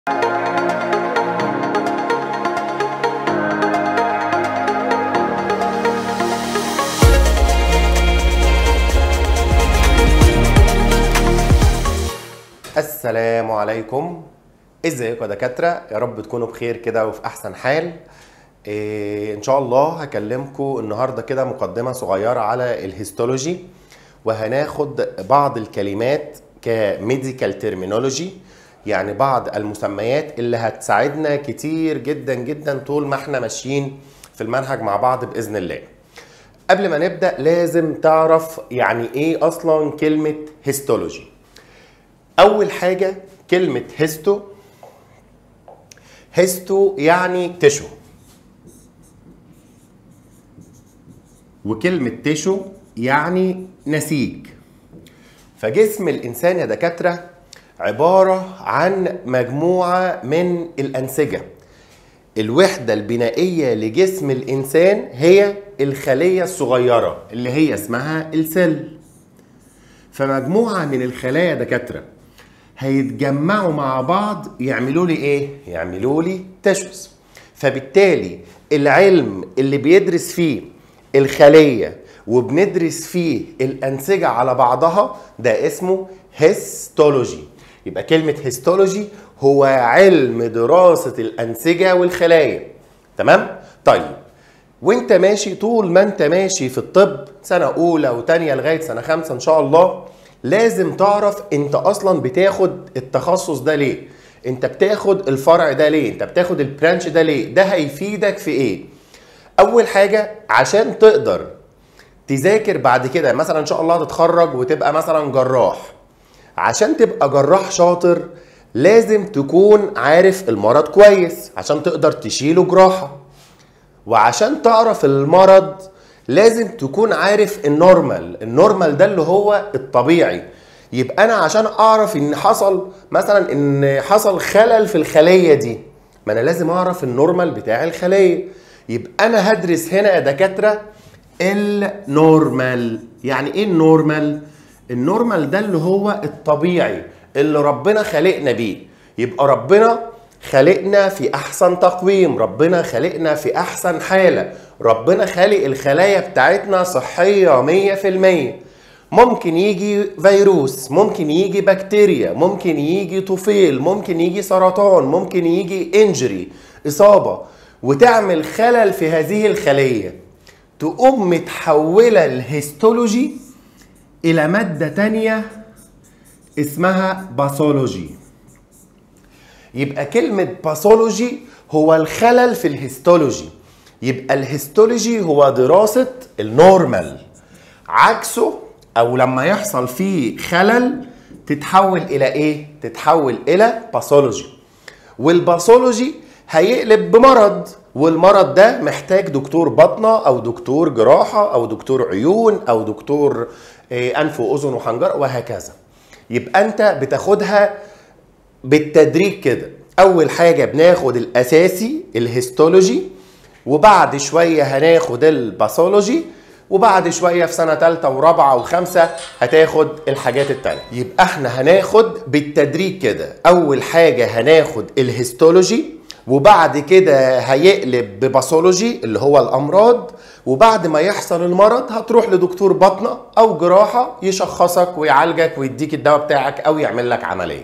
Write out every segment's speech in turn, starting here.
السلام عليكم. ازيكم يا دكاتره؟ يا رب تكونوا بخير كده وفي احسن حال. ان شاء الله هكلمكم النهارده كده مقدمه صغيره على الهيستولوجي، وهناخد بعض الكلمات كميديكال تيرمينولوجي، يعني بعض المسميات اللي هتساعدنا كتير جدا جدا طول ما احنا ماشيين في المنهج مع بعض باذن الله. قبل ما نبدا لازم تعرف يعني ايه اصلا كلمه هيستولوجي. اول حاجه كلمه هيستو يعني تيشو، وكلمه تيشو يعني نسيج. فجسم الانسان يا دكاتره عباره عن مجموعه من الانسجه. الوحده البنائيه لجسم الانسان هي الخليه الصغيره اللي هي اسمها السيل. فمجموعه من الخلايا يا دكاتره هيتجمعوا مع بعض يعملوا لي ايه؟ يعملوا لي تشوز. فبالتالي العلم اللي بيدرس فيه الخليه وبندرس فيه الانسجه على بعضها ده اسمه هيستولوجي. يبقى كلمه هيستولوجي هو علم دراسه الانسجه والخلايا. تمام؟ طيب وانت ماشي، طول ما انت ماشي في الطب سنه اولى وثانيه لغايه سنه 5 ان شاء الله، لازم تعرف انت اصلا بتاخد التخصص ده ليه، انت بتاخد الفرع ده ليه، انت بتاخد البرانش ده ليه، ده هيفيدك في ايه. اول حاجه عشان تقدر تذاكر بعد كده، مثلا ان شاء الله تتخرج وتبقى مثلا جراح. عشان تبقى جراح شاطر لازم تكون عارف المرض كويس عشان تقدر تشيله جراحه. وعشان تعرف المرض لازم تكون عارف النورمال ده اللي هو الطبيعي. يبقى انا عشان اعرف ان حصل خلل في الخليه دي، ما انا لازم اعرف النورمال بتاع الخليه. يبقى انا هدرس هنا يا دكاتره النورمال. يعني ايه النورمال؟ النورمال ده اللي هو الطبيعي اللي ربنا خلقنا بيه. يبقى ربنا خلقنا في احسن تقويم، ربنا خلقنا في احسن حالة، ربنا خالق الخلايا بتاعتنا صحية 100%. ممكن يجي فيروس، ممكن يجي بكتيريا، ممكن يجي طفيل، ممكن يجي سرطان، ممكن يجي انجري، اصابة، وتعمل خلل في هذه الخلية، تقوم متحولة الهيستولوجي الى مادة تانية اسمها باثولوجي. يبقى كلمة باثولوجي هو الخلل في الهيستولوجي. يبقى الهيستولوجي هو دراسة النورمال، عكسه او لما يحصل فيه خلل تتحول الى ايه؟ تتحول الى باثولوجي. والباثولوجي هيقلب بمرض، والمرض ده محتاج دكتور باطنة او دكتور جراحة او دكتور عيون او دكتور انف واذن وحنجرة وهكذا. يبقى انت بتاخدها بالتدريج كده. اول حاجة بناخد الاساسي الهيستولوجي، وبعد شوية هناخد الباثولوجي، وبعد شوية في سنة 3 و4 و5 هتاخد الحاجات التانية. يبقى احنا هناخد بالتدريج كده. اول حاجة هناخد الهيستولوجي، وبعد كده هيقلب بباثولوجي اللي هو الامراض، وبعد ما يحصل المرض هتروح لدكتور باطنة او جراحة يشخصك ويعالجك ويديك الدواء بتاعك او يعمل لك عملية.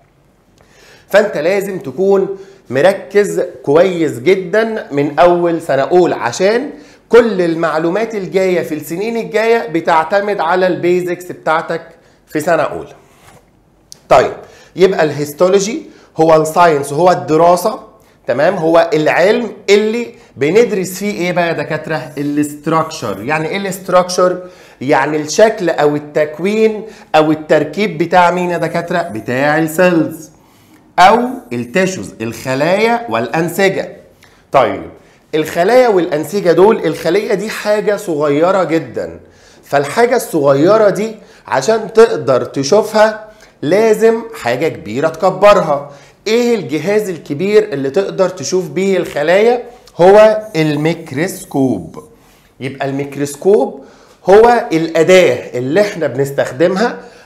فانت لازم تكون مركز كويس جدا من اول سنة اولى، عشان كل المعلومات الجاية في السنين الجاية بتعتمد على البيزكس بتاعتك في سنة اولى. طيب يبقى الهيستولوجي هو الساينس، هو الدراسة، تمام، هو العلم اللي بندرس فيه ايه بقى يا دكاتره؟ الاستراكشر. يعني ايه الاستراكشر؟ يعني الشكل او التكوين او التركيب بتاع مين يا دكاتره؟ بتاع السيلز او التيشوز، الخلايا والانسجه. طيب الخلايا والانسجه دول، الخليه دي حاجه صغيره جدا، فالحاجه الصغيره دي عشان تقدر تشوفها لازم حاجه كبيره تكبرها. ايه الجهاز الكبير اللي تقدر تشوف بيه الخلايا؟ هو الميكروسكوب. يبقى الميكروسكوب هو الأداة اللي احنا بنستخدمها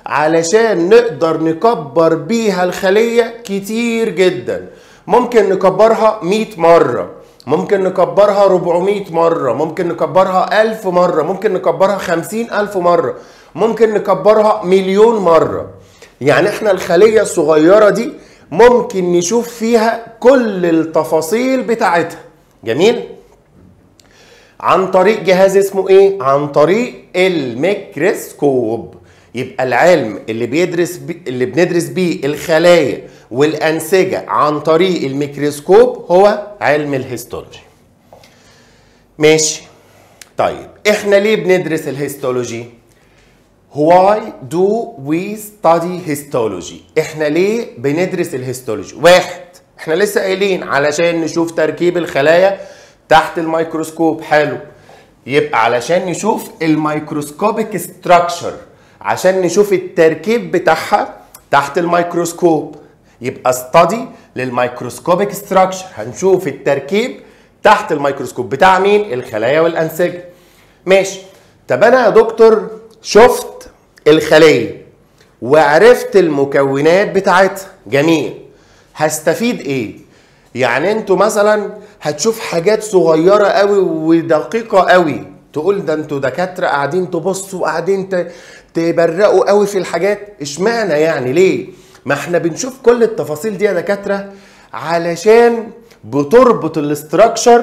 علشان نقدر نكبر بيها الخلية كتير جدا. ممكن نكبرها 100 مرة، ممكن نكبرها 400 مرة، ممكن نكبرها 1000 مرة، ممكن نكبرها 50,000 مرة، ممكن نكبرها 1,000,000 مرة. يعني احنا الخلية الصغيرة دي ممكن نشوف فيها كل التفاصيل بتاعتها. جميل؟ عن طريق جهاز اسمه ايه؟ عن طريق الميكروسكوب. يبقى العلم اللي بندرس بيه الخلايا والأنسجة عن طريق الميكروسكوب هو علم الهيستولوجي. ماشي. طيب احنا ليه بندرس الهيستولوجي؟ Why do we study histology؟ احنا ليه بندرس الهيستولوجي؟ واحد، احنا لسه قايلين علشان نشوف تركيب الخلايا تحت الميكروسكوب. حلو. يبقى علشان نشوف الميكروسكوبيك ستراكشر، عشان نشوف التركيب بتاعها تحت الميكروسكوب. يبقى study للميكروسكوبيك ستراكشر، هنشوف التركيب تحت الميكروسكوب بتاع مين؟ الخلايا والأنسجة. ماشي. طب انا يا دكتور شفت الخلية وعرفت المكونات بتاعتها. جميل. هستفيد ايه؟ يعني انتوا مثلا هتشوف حاجات صغيرة قوي ودقيقة قوي، تقول ده انتوا دكاترة قاعدين تبصوا قاعدين تبرقوا قوي في الحاجات. اشمعنى يعني؟ ليه؟ ما احنا بنشوف كل التفاصيل دي يا دكاترة علشان بتربط الاستراكشر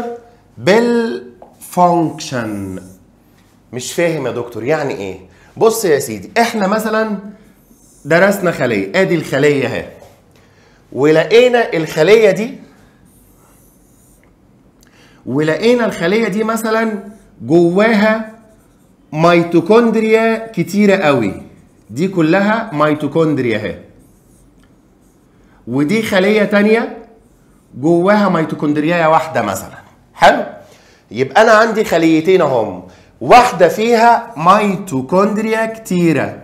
بالفانكشن. مش فاهم يا دكتور يعني ايه؟ بص يا سيدي، احنا مثلا درسنا خلية، ادي الخلية اهي، ولقينا الخلية دي مثلا جواها ميتوكوندريا كتيرة قوي. دي كلها ميتوكوندريا اهي. ودي خلية تانية جواها ميتوكوندريا واحدة مثلا. حلو؟ يبقى انا عندي خليتين اهم، واحدة فيها ميتوكوندريا كتيرة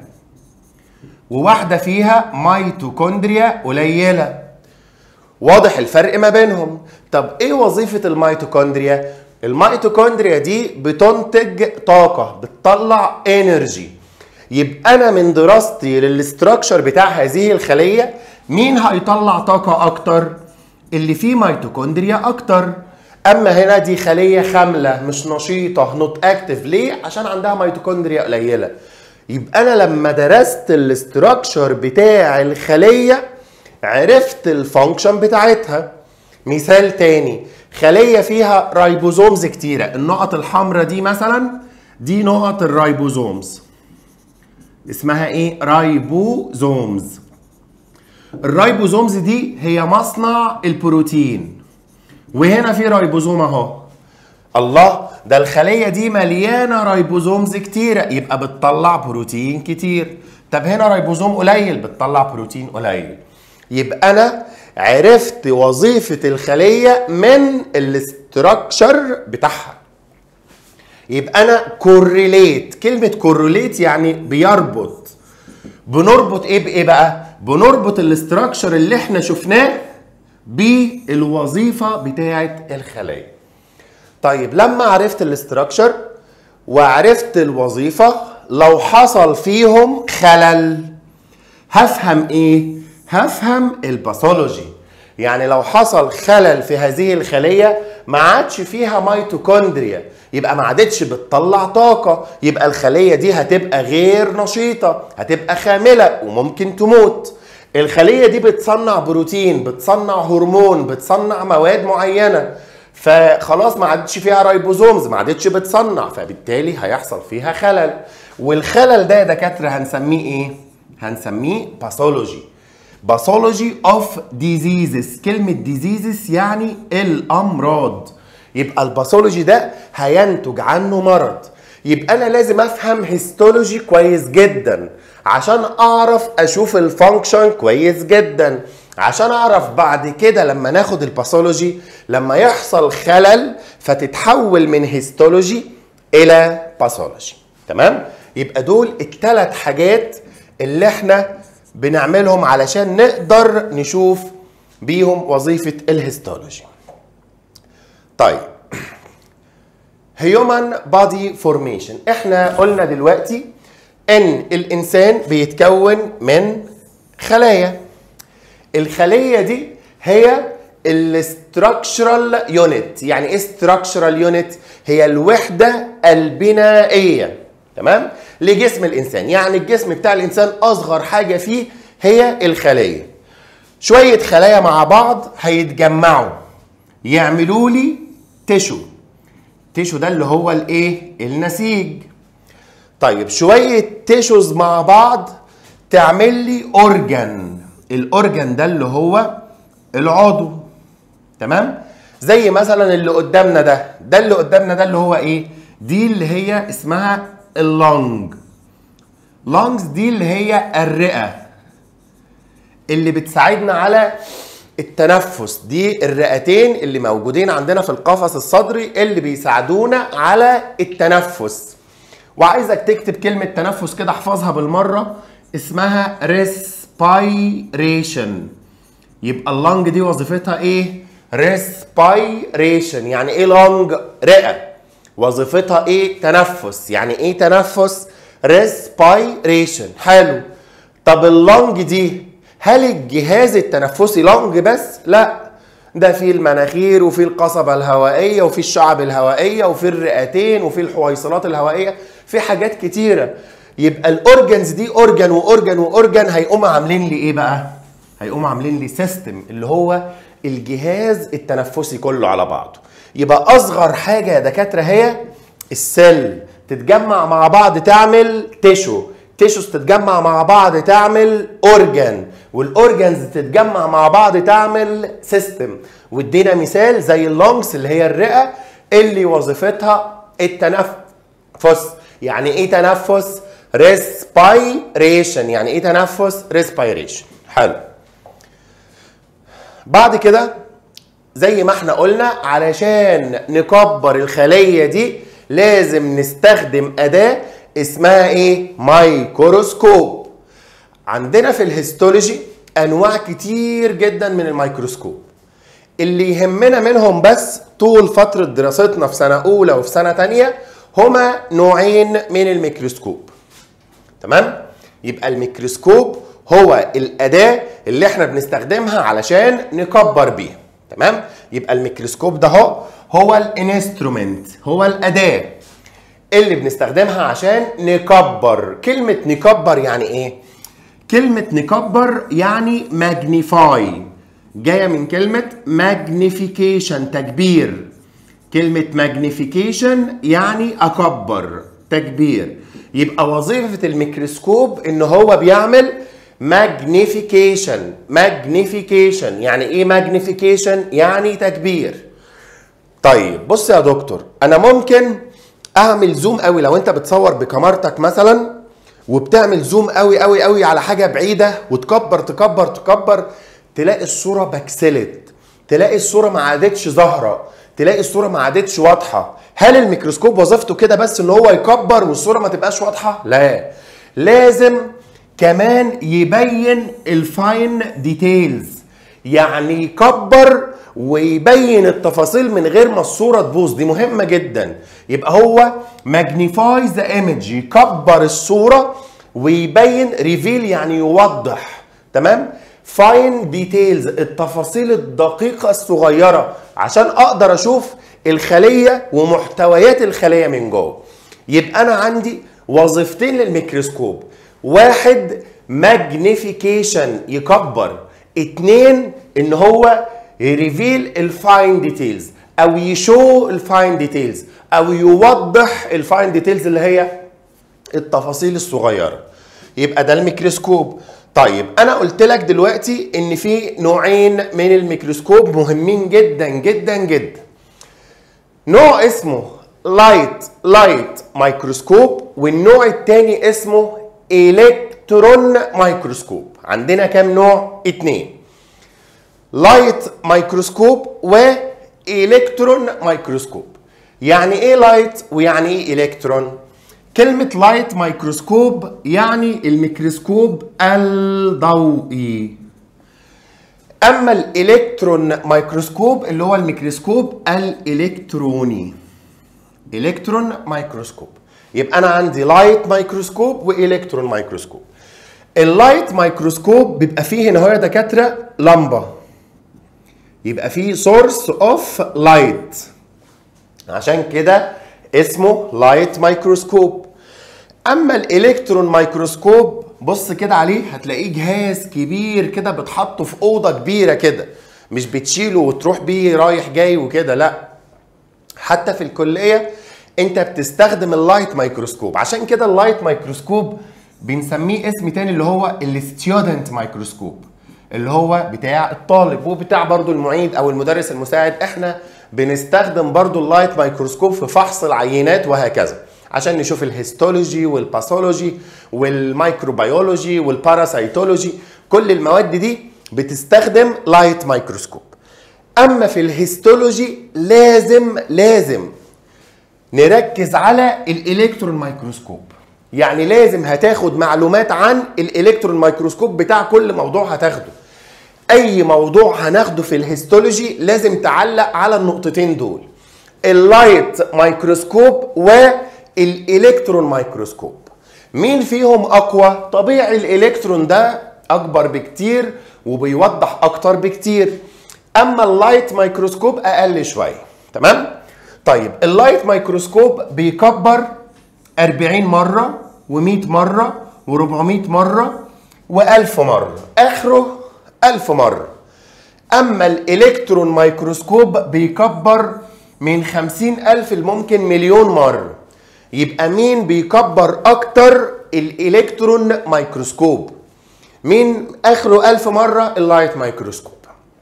وواحدة فيها ميتوكوندريا قليلة. واضح الفرق ما بينهم. طب ايه وظيفة الميتوكوندريا؟ الميتوكوندريا دي بتنتج طاقة، بتطلع انرجي. يبقى انا من دراستي للاستراكشر بتاع هذه الخلية، مين هيطلع طاقة اكتر؟ اللي فيه ميتوكوندريا اكتر. اما هنا دي خلية خاملة مش نشيطة، نوت اكتف. ليه؟ عشان عندها ميتوكوندريا قليلة. يبقى انا لما درست الاستراكشر بتاع الخلية عرفت الفانكشن بتاعتها. مثال تاني، خلية فيها رايبوزومز كتيرة، النقط الحمراء دي مثلا دي نقط الرايبوزومز، اسمها ايه؟ رايبوزومز. الرايبوزومز دي هي مصنع البروتين، وهنا في رايبوزوم اهو. الله، ده الخلية دي مليانة رايبوزومز كتيرة، يبقى بتطلع بروتين كتير. طب هنا رايبوزوم قليل، بتطلع بروتين قليل. يبقى انا عرفت وظيفة الخلية من الاستراكشر بتاعها. يبقى انا كوريليت، كلمة كوريليت يعني بيربط. بنربط ايه بايه بقى؟ بنربط الاستراكشر اللي احنا شفناه بالوظيفة بتاعة الخلية. طيب لما عرفت الاستراكشر وعرفت الوظيفة، لو حصل فيهم خلل هفهم ايه؟ هفهم الباثولوجي. يعني لو حصل خلل في هذه الخلية ما عادش فيها ميتوكوندريا، يبقى ما عادتش بتطلع طاقة، يبقى الخلية دي هتبقى غير نشيطة، هتبقى خاملة وممكن تموت. الخلية دي بتصنع بروتين، بتصنع هرمون، بتصنع مواد معينة، فخلاص ما عادتش فيها رايبوزومز، ما عادتش بتصنع، فبالتالي هيحصل فيها خلل. والخلل ده يا دكاترة هنسميه ايه؟ هنسميه باثولوجي. باثولوجي اوف ديزيزز. كلمة ديزيزز يعني الأمراض. يبقى الباثولوجي ده هينتج عنه مرض. يبقى أنا لازم أفهم هيستولوجي كويس جدا عشان أعرف أشوف الفانكشن كويس جدا، عشان أعرف بعد كده لما ناخد الباثولوجي لما يحصل خلل فتتحول من هيستولوجي إلى باثولوجي. تمام؟ يبقى دول الثلاث حاجات اللي احنا بنعملهم علشان نقدر نشوف بيهم وظيفة الهيستولوجي. طيب Human Body Formation، احنا قلنا دلوقتي ان الانسان بيتكون من خلايا. الخليه دي هي الاستراكشرال يونت. يعني ايه استراكشرال يونت؟ هي الوحده البنائيه، تمام، لجسم الانسان. يعني الجسم بتاع الانسان اصغر حاجه فيه هي الخليه. شويه خلايا مع بعض هيتجمعوا يعملوا لي تيشو. تيشو ده اللي هو الايه؟ النسيج. طيب شويه تيشوز مع بعض تعمل لي اورجان. الاورجان ده اللي هو العضو، تمام. زي مثلا اللي قدامنا ده اللي قدامنا ده اللي هو ايه؟ دي اللي هي اسمها اللنج. لانجز دي اللي هي الرئه اللي بتساعدنا على التنفس. دي الرئتين اللي موجودين عندنا في القفص الصدري اللي بيساعدونا على التنفس. وعايزك تكتب كلمه تنفس كده، احفظها بالمره، اسمها respiration. يبقى اللنج دي وظيفتها ايه؟ respiration. يعني ايه لنج؟ رئه. وظيفتها ايه؟ تنفس. يعني ايه تنفس؟ respiration. حلو. طب اللنج دي هل الجهاز التنفسي لنج بس؟ لا، ده في المناخير وفي القصبة الهوائية وفي الشعب الهوائية وفي الرئتين وفي الحويصلات الهوائية، في حاجات كتيرة. يبقى الاورجنز دي اورجن واورجن واورجن هيقوموا عاملين لي ايه بقى؟ هيقوموا عاملين لي سيستم اللي هو الجهاز التنفسي كله على بعضه. يبقى اصغر حاجة يا دكاترة هي السيل، تتجمع مع بعض تعمل تيشو، تيشوز تتجمع مع بعض تعمل اورجان، والاورجانز تتجمع مع بعض تعمل سيستم. وادينا مثال زي اللونجز اللي هي الرئه اللي وظيفتها التنفس. يعني ايه تنفس؟ ريسبيريشن. يعني ايه تنفس؟ ريسبيريشن. حلو. بعد كده زي ما احنا قلنا علشان نكبر الخليه دي لازم نستخدم اداه اسمها ايه؟ مايكروسكوب. عندنا في الهيستولوجي انواع كتير جدا من الميكروسكوب. اللي يهمنا منهم بس طول فترة دراستنا في سنة اولى وفي سنة تانية هما نوعين من الميكروسكوب، تمام؟ يبقى الميكروسكوب هو الاداة اللي احنا بنستخدمها علشان نكبر بيها، تمام؟ يبقى الميكروسكوب ده هو الانسترومنت، هو الاداة اللي بنستخدمها عشان نكبر. كلمة نكبر يعني ايه؟ كلمة نكبر يعني ماجنيفاي، جاية من كلمة ماجنيفيكيشن، تكبير. كلمة ماجنيفيكيشن يعني أكبر، تكبير. يبقى وظيفة الميكروسكوب إن هو بيعمل ماجنيفيكيشن. ماجنيفيكيشن يعني إيه ماجنيفيكيشن؟ يعني تكبير. طيب بص يا دكتور، أنا ممكن أعمل زوم قوي. لو أنت بتصور بكاميرتك مثلا وبتعمل زوم قوي قوي قوي على حاجه بعيده وتكبر تكبر تكبر، تلاقي الصوره بكسلت، تلاقي الصوره ما عادتش ظاهره، تلاقي الصوره ما عادتش واضحه. هل الميكروسكوب وظيفته كده بس ان هو يكبر والصوره ما تبقاش واضحه؟ لا، لازم كمان يبين الفاين ديتيلز. يعني يكبر ويبين التفاصيل من غير ما الصوره تبوظ. دي مهمه جدا. يبقى هو ماجنيفاي ذا ايمج، يكبر الصوره ويبين ريفيل يعني يوضح، تمام؟ فاين ديتيلز التفاصيل الدقيقه الصغيره عشان اقدر اشوف الخليه ومحتويات الخليه من جوه. يبقى انا عندي وظيفتين للميكروسكوب: واحد ماجنيفيكيشن يكبر، اتنين ان هو يريفيل الفاين ديتيلز او يشو الفاين ديتيلز او يوضح الفاين ديتيلز اللي هي التفاصيل الصغيره. يبقى ده الميكروسكوب. طيب انا قلت لك دلوقتي ان في نوعين من الميكروسكوب مهمين جدا جدا جدا. نوع اسمه لايت مايكروسكوب، والنوع الثاني اسمه الكترون مايكروسكوب. عندنا كام نوع؟ اتنين: لايت مايكروسكوب والكترون مايكروسكوب. يعني ايه لايت ويعني ايه الكترون؟ كلمة لايت مايكروسكوب يعني الميكروسكوب الضوئي، اما الالكترون مايكروسكوب اللي هو الميكروسكوب الالكتروني. الكترون مايكروسكوب يبقى انا عندي لايت مايكروسكوب والكترون مايكروسكوب. اللايت مايكروسكوب بيبقى فيه هنا اهو يا دكاتره لمبه، يبقى فيه سورس اوف لايت، عشان كده اسمه لايت مايكروسكوب. اما الالكترون مايكروسكوب بص كده عليه، هتلاقيه جهاز كبير كده بتحطه في اوضه كبيره كده، مش بتشيله وتروح بيه رايح جاي وكده، لا، حتى في الكليه انت بتستخدم اللايت مايكروسكوب. عشان كده اللايت مايكروسكوب بنسميه اسم تاني اللي هو الستودنت مايكروسكوب، اللي هو بتاع الطالب وبتاع برضو المعيد او المدرس المساعد. احنا بنستخدم برضو اللايت مايكروسكوب في فحص العينات وهكذا، عشان نشوف الهيستولوجي والباثولوجي والميكروبيولوجي والباراسيتولوجي، كل المواد دي بتستخدم لايت مايكروسكوب. اما في الهيستولوجي لازم نركز على الالكترون مايكروسكوب، يعني لازم هتاخد معلومات عن الالكترون مايكروسكوب بتاع كل موضوع هتاخده. اي موضوع هناخده في الهيستولوجي لازم تعلق على النقطتين دول، اللايت مايكروسكوب والالكترون مايكروسكوب. مين فيهم اقوى؟ طبيعي الالكترون ده اكبر بكتير وبيوضح اكتر بكتير، اما اللايت مايكروسكوب اقل شويه. تمام؟ طيب اللايت مايكروسكوب بيكبر 40 مره و100 مره و400 مره و1000 مره، اخره 1000 مره. اما الالكترون مايكروسكوب بيكبر من 50,000 لممكن مليون مره. يبقى مين بيكبر اكتر؟ الالكترون مايكروسكوب. مين اخره 1000 مره؟ اللايت مايكروسكوب.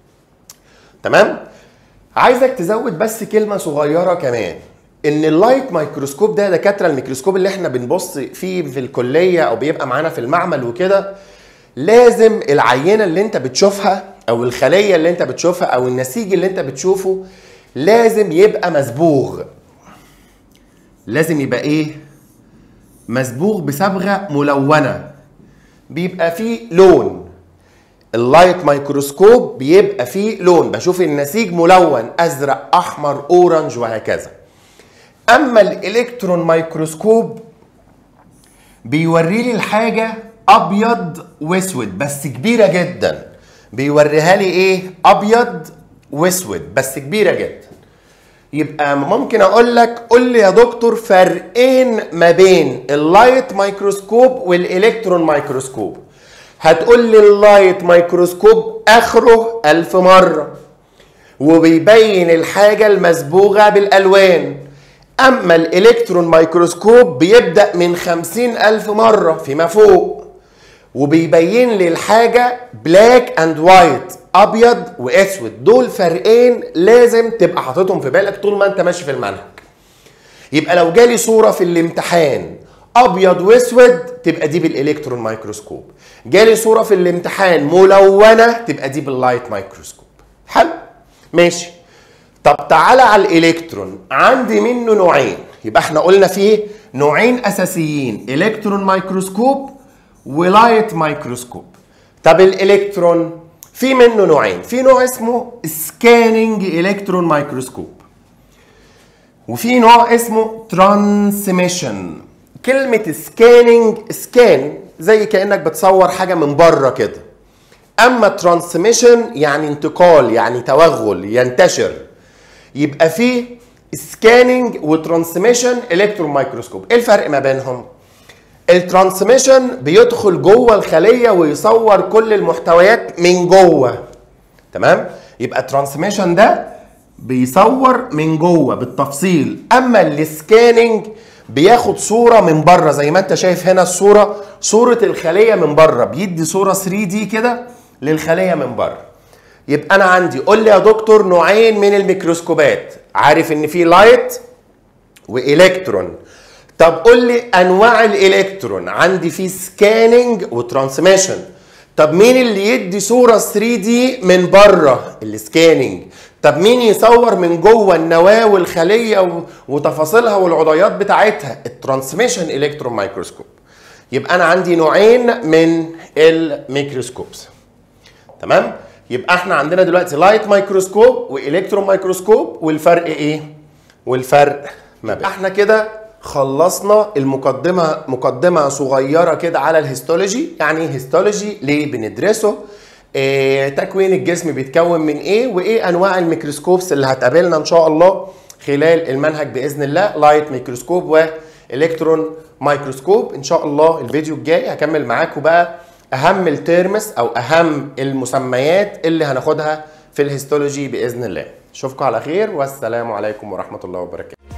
تمام؟ عايزك تزود بس كلمه صغيره كمان، ان اللايت مايكروسكوب ده دكاتره الميكروسكوب اللي احنا بنبص فيه في الكليه او بيبقى معانا في المعمل وكده، لازم العينه اللي انت بتشوفها او الخليه اللي انت بتشوفها او النسيج اللي انت بتشوفه لازم يبقى مصبوغ. لازم يبقى ايه؟ مصبوغ بصبغه ملونه، بيبقى فيه لون. اللايت مايكروسكوب بيبقى فيه لون، بشوف النسيج ملون، ازرق، احمر، اورنج وهكذا. اما الالكترون مايكروسكوب بيوري لي الحاجه ابيض واسود بس كبيره جدا. بيوريها لي ايه؟ ابيض واسود بس كبيره جدا. يبقى ممكن اقول لك قول لي يا دكتور فرقين ما بين اللايت مايكروسكوب والالكترون مايكروسكوب. هتقول لي اللايت مايكروسكوب اخره 1000 مره وبيبين الحاجه المصبوغه بالالوان، اما الالكترون مايكروسكوب بيبدأ من 50,000 مرة فيما فوق وبيبين لي الحاجة بلاك اند وايت، ابيض واسود. دول فرقين لازم تبقى حاططهم في بالك طول ما انت ماشي في المنهج. يبقى لو جالي صورة في الامتحان ابيض واسود تبقى دي بالالكترون مايكروسكوب، جالي صورة في الامتحان ملونة تبقى دي باللايت مايكروسكوب. حلو؟ ماشي. طب تعالى على الالكترون، عندي منه نوعين. يبقى احنا قلنا فيه نوعين اساسيين، الكترون مايكروسكوب ولايت مايكروسكوب. طب الالكترون في منه نوعين، في نوع اسمه سكاننج الكترون مايكروسكوب وفي نوع اسمه ترانسميشن. كلمة سكاننج، سكان زي كأنك بتصور حاجة من بره كده، اما ترانسميشن يعني انتقال، يعني توغل، ينتشر. يبقى في سكاننج وترانسميشن الكترون مايكروسكوب. ايه الفرق ما بينهم؟ الترانسميشن بيدخل جوه الخليه ويصور كل المحتويات من جوه. تمام؟ يبقى الترانسميشن ده بيصور من جوه بالتفصيل، اما السكاننج بياخد صوره من بره زي ما انت شايف هنا الصوره، صوره الخليه من بره، بيدي صوره 3D كده للخليه من بره. يبقى انا عندي، قول لي يا دكتور نوعين من الميكروسكوبات، عارف ان في لايت والكترون. طب قول لي انواع الالكترون، عندي في سكاننج وترانسميشن. طب مين اللي يدي صوره 3D من بره؟ السكاننج. طب مين يصور من جوه النواه والخليه وتفاصيلها والعضيات بتاعتها؟ الترانسميشن الكترون مايكروسكوب. يبقى انا عندي نوعين من الميكروسكوبس. تمام؟ يبقى احنا عندنا دلوقتي لايت مايكروسكوب والكترون مايكروسكوب، والفرق ايه؟ والفرق ما بين احنا كده خلصنا مقدمة صغيرة كده على الهيستولوجي. يعني ايه هيستولوجي؟ ليه بندرسه؟ تكوين الجسم بيتكون من ايه، وايه انواع الميكروسكوبس اللي هتقابلنا ان شاء الله خلال المنهج باذن الله. لايت ميكروسكوب والكترون ميكروسكوب. ان شاء الله الفيديو الجاي هكمل معاكم بقى اهم التيرمس او اهم المسميات اللي هناخدها في الهيستولوجي باذن الله. اشوفكم على خير، والسلام عليكم ورحمة الله وبركاته.